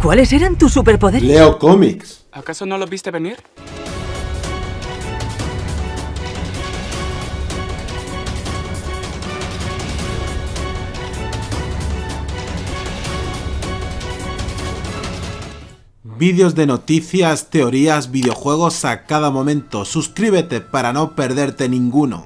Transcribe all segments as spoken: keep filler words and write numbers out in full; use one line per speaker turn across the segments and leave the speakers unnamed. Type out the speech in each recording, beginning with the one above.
¿Cuáles eran tus superpoderes?
Leo cómics.
¿Acaso no lo viste venir?
Vídeos de noticias, teorías, videojuegos a cada momento. Suscríbete para no perderte ninguno.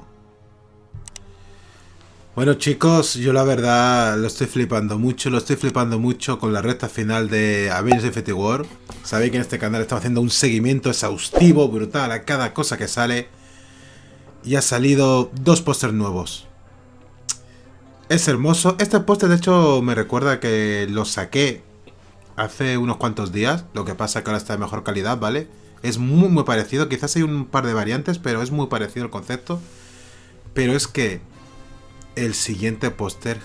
Bueno chicos, yo la verdad lo estoy flipando mucho, lo estoy flipando mucho con la recta final de Avengers Infinity War. Sabéis que en este canal estamos haciendo un seguimiento exhaustivo, brutal a cada cosa que sale. Y ha salido dos pósters nuevos. Es hermoso. Este póster de hecho me recuerda que lo saqué hace unos cuantos días. Lo que pasa que ahora está de mejor calidad, ¿vale? Es muy muy parecido, quizás hay un par de variantes, pero es muy parecido el concepto. Pero es que el siguiente póster,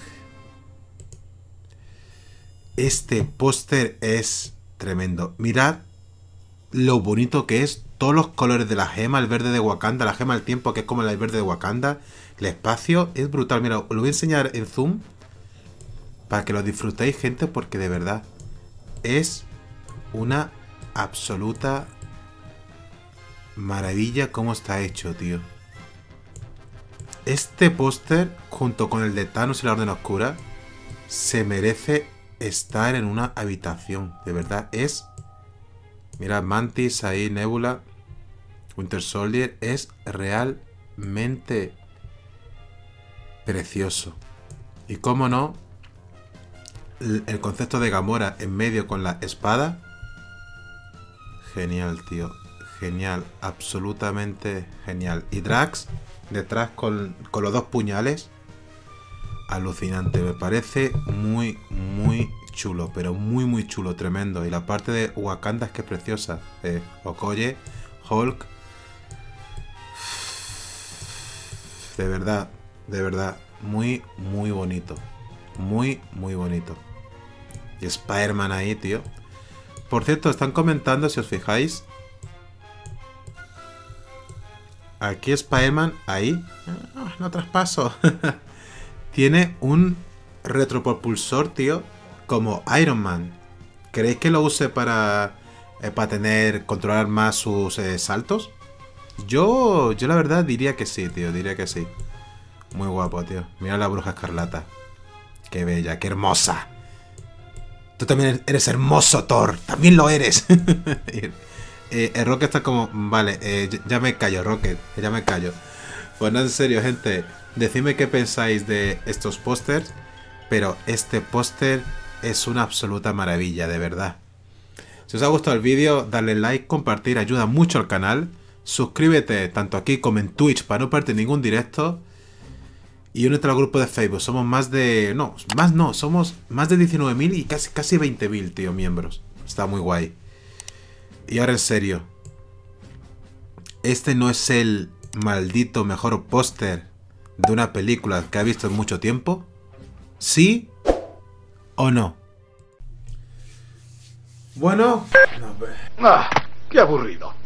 este póster es tremendo. Mirad lo bonito que es, todos los colores de la gema, el verde de Wakanda, la gema del tiempo que es como el verde de Wakanda, el espacio, es brutal. Mira, os lo voy a enseñar en zoom para que lo disfrutéis, gente, porque de verdad es una absoluta maravilla cómo está hecho, tío. Este póster, junto con el de Thanos y la Orden Oscura, se merece estar en una habitación. De verdad, es... Mira, Mantis, ahí, Nebula, Winter Soldier. Es realmente precioso. Y cómo no, el concepto de Gamora en medio con la espada. Genial, tío. Genial, absolutamente genial. Y Drax detrás con, con los dos puñales. Alucinante, me parece muy, muy chulo. Pero muy, muy chulo, tremendo. Y la parte de Wakanda es que es preciosa. eh, Okoye, Hulk. De verdad, de verdad, muy, muy bonito. Muy, muy bonito. Y Spider-Man ahí, tío. Por cierto, están comentando, si os fijáis, aquí Spider-Man, ahí, oh, no traspaso. Tiene un retropropulsor, tío, como Iron Man. ¿Creéis que lo use para, eh, para tener, controlar más sus eh, saltos? Yo, yo la verdad diría que sí, tío, diría que sí. Muy guapo, tío. Mira la Bruja Escarlata. Qué bella, qué hermosa. Tú también eres hermoso, Thor. También lo eres. Eh, el Rocket está como... Vale, eh, ya me callo, Rocket. Ya me callo. Pues no, en serio, gente. Decidme qué pensáis de estos pósters. Pero este póster es una absoluta maravilla, de verdad. Si os ha gustado el vídeo, darle like, compartir, ayuda mucho al canal. Suscríbete tanto aquí como en Twitch para no perderte ningún directo. Y únete al grupo de Facebook. Somos más de... No, más no. Somos más de diecinueve mil y casi, casi veinte mil, tío, miembros. Está muy guay. Y ahora en serio, ¿este no es el maldito mejor póster de una película que ha visto en mucho tiempo? ¿Sí o no? Bueno, no,
Ah, qué aburrido.